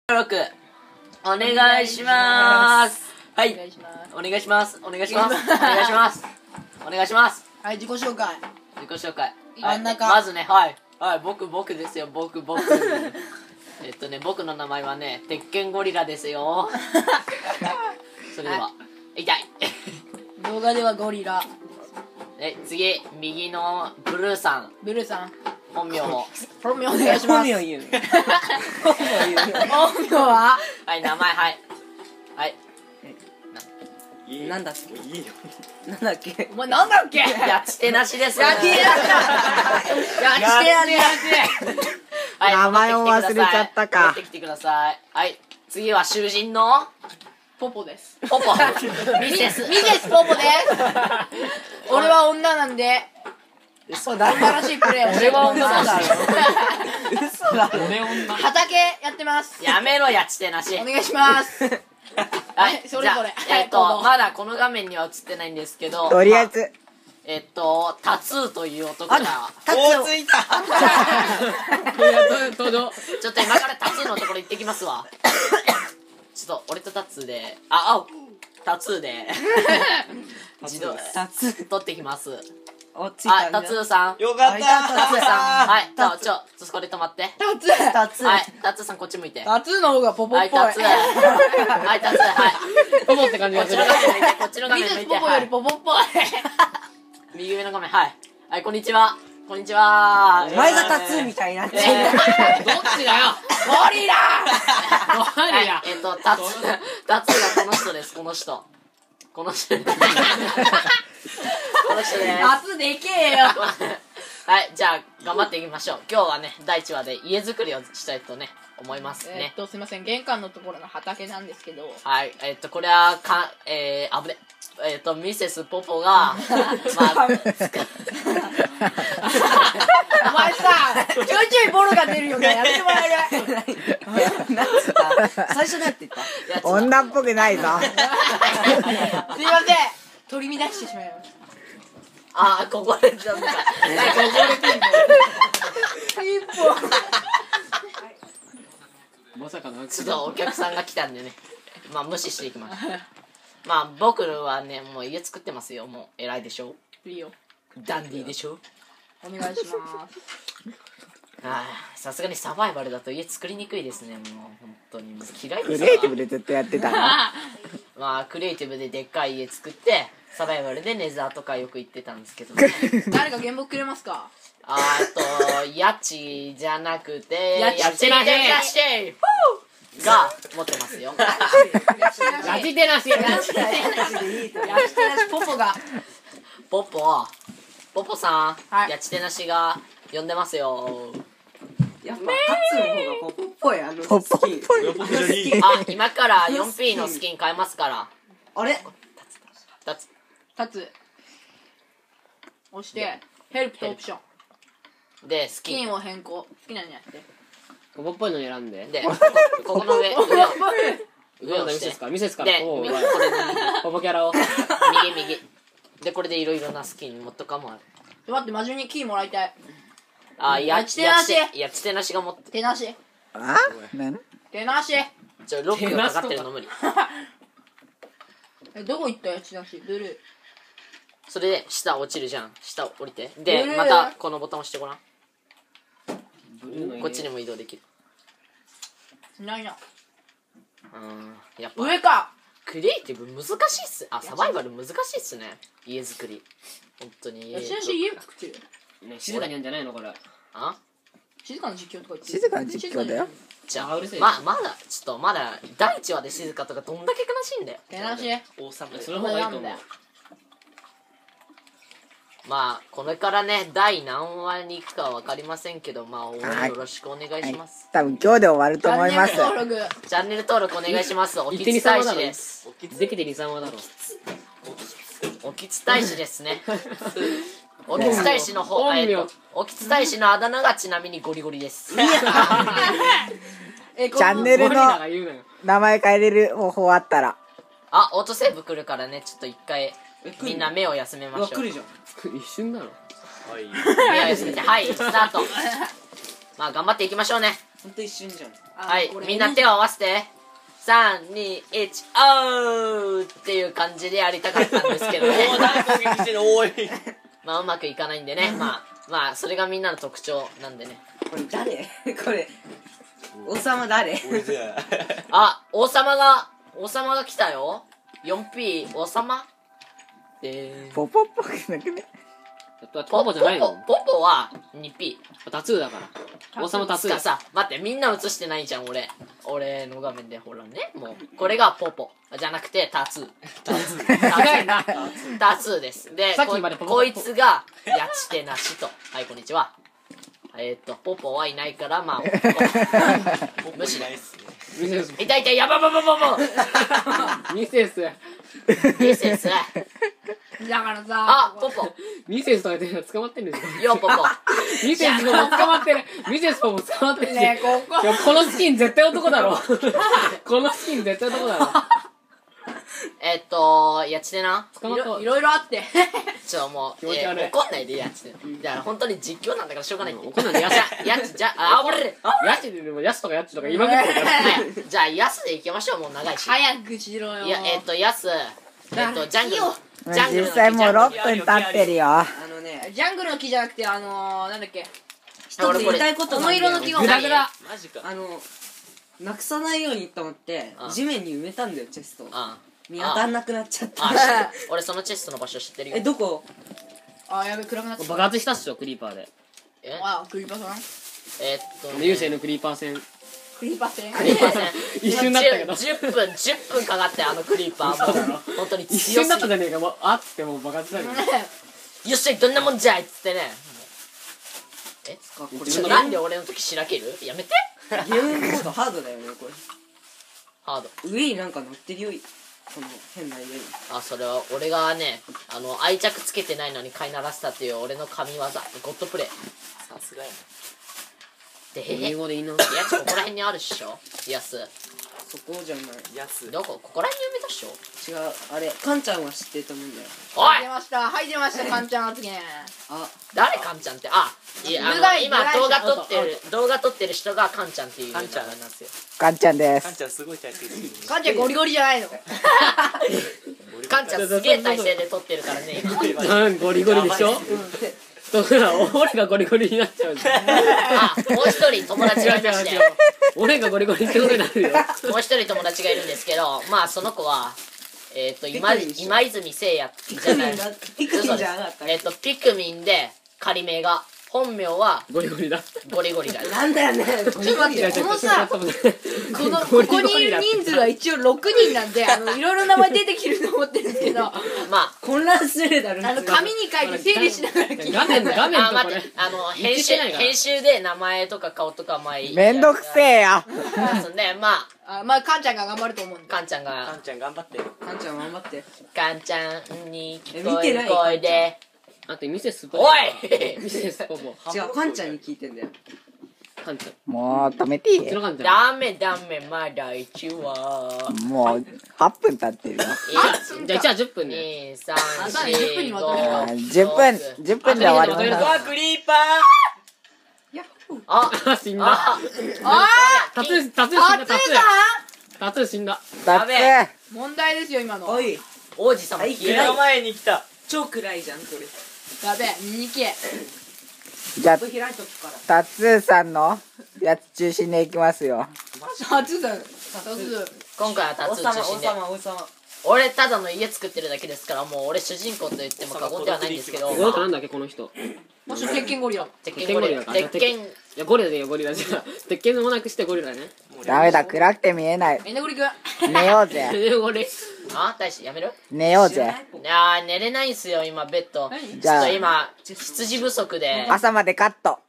録お願いします。はい、 お願いします。 お願いします。お願いします。お願いします。 はい、自己紹介。 真ん中。まずね、はい、僕ですよ、僕の名前はね、鉄拳ゴリラですよ。それでは、痛い。 動画ではゴリラ。 次、右のブルーさん。本名を。 本名お願いします。本名言う。本名は？ はい、名前、はい。 なんだっけ？いいよ。なんだっけ？ お前なんだっけ？ やち手なしです。 やち手なし。 はい、 名前を忘れちゃったか。 持ってきてください。はい、次は囚人のポポです。 ポポ。ミセスポポです。俺は女なんで。素晴らしいプレーをして。 俺は女だろ。 嘘だろ。 畑やってます。 やめろやち手なし。 お願いします。 はい、 それぞれ。 まだこの画面には映ってないんですけど、 とりあえずタツーという男が、 タツーついた。 ちょっと今からタツーのところ行ってきますわ。ちょっと俺とタツーで、タツーで自動取ってきます。タツーさん。 よかった。 タツーさん。はい、ちょっとこれ止まって。 タツー。 はい、タツーさんこっち向いて。 タツーの方がポポっぽい。 はい、タツー。はい、タツー、はい。 ポポって感じがする。 こっちの画面向いて。 ポポよりポポっぽい。 右上の画面、はい。はい、こんにちは。こんにちは。 お前がタツーみたいになっちゃう。 どっちだよ。 ゴリラ。 タツーがこの人です、この人。この人です。 タツーでけえよ。 はい、じゃあ頑張っていきましょう。今日はね、第1話で家作りをしたいとね思いますね。 すいません、玄関のところの畑なんですけど、 はい、これはあぶね、ミセスポポがお前さ、ちょいちょいボロが出るよね。やめてもらえる？ なんつった？最初なんて言った？女っぽくないぞ。 すいません、取り乱してしまいました。 ここでちょっと一本。 まさかのちょっとお客さんが来たんでね、まあ無視していきます。まあ僕はね、もう家作ってますよ。もう偉いでしょ。 いいよ。 ダンディーでしょ。 お願いします。 さすがにサバイバルだと家作りにくいですね。もう本当に嫌いです。 クリエイティブでずっとやってたの？ まあクリエイティブででっかい家作って、サバイバルでネザーとかよく行ってたんですけど、ね、 誰か原木くれますか？ 家賃じゃなくて家賃が持ってますよ。 ラジテナシ。 ポポが。 ポポさん、 はい、 やちてなしが呼んでますよ。 やっぱタツーの方がポップっぽい。ポップっぽい。 今から 4P のスキン買えますから。 あれ？ タツ押してヘルプとオプションでスキンを変更。好きなのやって。 ポポっぽいの選んで。 でここの上をミセスからでこれポポキャラを右で、これでいろいろなスキンもとかもある。 待って、真面目にキーもらいたい。 やちてなしが持って手なし。手なし。 ロックがかかってるの無理。 どこ行ったやちてなし？ブルー。 それで下落ちるじゃん。下降りて、でまたこのボタン押してごらん。こっちにも移動できる。 ないな。 やっぱ上か。 クリエイティブ難しいっす。サバイバル難しいっすね。家作り本当に。 やちてなし家作ってるね、静かにやんじゃないのこれ。 静かな実況とか言ってる。 静かな実況だよ。 じゃあまだ第1話で静かとかどんだけ悲しいんだよ。 手なし。 その方がいいと思う。 まあこれからね、第何話に行くかは分かりませんけど、まあ応援よろしくお願いします。 多分今日で終わると思います。 チャンネル登録お願いします。おきつ大使です。 できて2、3話だろ。 おきつ大使ですね。おきつ大使のおきつ大使のあだ名がちなみにゴリゴリです。 チャンネルの名前変えれる方法あったら。 オートセーブ来るからね、ちょっと一回みんな目を休めましょう。 来るじゃん。一瞬だろ。 目を休めて、はい、スタート。まあ頑張っていきましょうね。 ほんと一瞬じゃん。 はいこれみんな手を合わせて321おーっていう感じでやりたかったんですけどね誰攻撃してるおいまあうまくいかないんでねまあそれがみんなの特徴なんでねこれ誰これ。王様誰俺じゃあ王様が来たよ 4P 王様でポポポくなくね。 ポポじゃないの？ ポポは 2P タツーだから王様タツーつかさ待ってみんな映してないじゃん俺の画面でほらねもうこれがポポじゃなくてタツー長いなタツーですでさっきまでポポこいつがやちてなしとはいこんにちはポポはいないからまあ無視ないっすねミセス痛いやばミセスミセスだからさあポポミセスとか言って捕まってるんですよよポポミセスも捕まってるミセスも捕まってるしねここいやこのスキン絶対男だろこのスキン絶対男だろやちてな捕まったいろいろあってもう、 気持ち悪い怒んないでやつだから本当に実況なんだからしょうがないって怒んないでやつじゃあ俺ヤチでもヤスとかヤッチとか言いまくってるからじゃあヤスでいきましょうもう長いし早くしろよいやヤスジャングル実際もう6分経ってるよ。 ジャングルの木じゃなくてなんだっけ一つ言いたいことこのなんだよ色の木がグダグダマジかなくさないようにと思ってあ地面に埋めたんだよチェストをあ見当たんなくなっちゃった知ってる俺そのチェストの場所知ってるよどこやべ暗くなってきた爆発したっしょクリーパーでえクリーパーさん流星のクリーパー戦クリーパー戦クリーパー戦一瞬だったけど 10分かかってクリーパーもう本当に一強すぎ瞬だったじゃねえかもうあっつってもう爆発したけどよっしゃどんなもんじゃいっつってねこれちょっとなんで俺の時しらけるやめてゲームモードハードだよねこれハード上になんか乗ってるよこの変な家にそれは俺がね愛着つけてないのに飼いならせたっていう俺の神業ゴッドプレイさすがやなで英語でいいなここら辺にあるっしょやすそこじゃないやすここら辺に埋めたっしょ違うあれカンちゃんは知ってると思うんだよおい出ましたはい出ましたカンちゃん発言誰カンちゃんっていや今動画撮ってる人がカンちゃんっていうカンちゃんなんですよカンちゃんです。 カンちゃんすごい体勢してるカンちゃんゴリゴリじゃないのカンちゃんすげえ体勢で撮ってるからねゴリゴリでしょだから俺がゴリゴリになっちゃうんだよもう一人友達がいまして俺がゴリゴリってことになるよもう一人友達がいるんですけどその子は今泉聖也じゃないピクミンじゃなかったピクミンで仮名が本名はゴリゴリだゴリゴリだなんだよねちょっと待ってこのさこゴリこにいる人数は一応6人なんでいろいろ名前出てきてると思ってるんですけど混乱するだろ紙に書いて整理しながら聞いて画面とこれ待って編集で名前とか顔とかめんどくせえよ。 そんでカンちゃんが頑張ると思うんでカンちゃんカがンちゃん頑張ってカンちゃん頑張ってカンちゃんに聞こえる声であとミセスポおポいミセスポポ違うカンちゃんに聞いてんだよカンちゃんもう止めていいこっちのカンちゃんダメまだ1話もう8分経ってるよ。 じゃあ10分ね 2、3、 10分にまとめるか 10分で終わりまわす。 クリーパ死んだタツー死んだタツー死んだだって問題ですよ今のおい王子様はいー目の前に来た超暗いじゃんこれやべえ見に行けじゃあ開いとくからタツーさんのやつ中心でいきますよ。 初だよ今回はタ王ツー中様心で俺ただの家作ってるだけですからもう俺主人公と言っても過言ではないんですけどこの人なんだっけこの人もし鉄拳ゴリラ鉄拳ゴリラ鉄拳いやゴリラでいいよゴリラじゃ鉄拳もなくしてゴリラねダメだ、暗くて見えない。 エンドゴリくん寝ようぜ。 ゴリ大使やめる寝ようぜ。 いや寝れないんすよ今ベッド何じゃあちょっと今羊不足で朝までカット。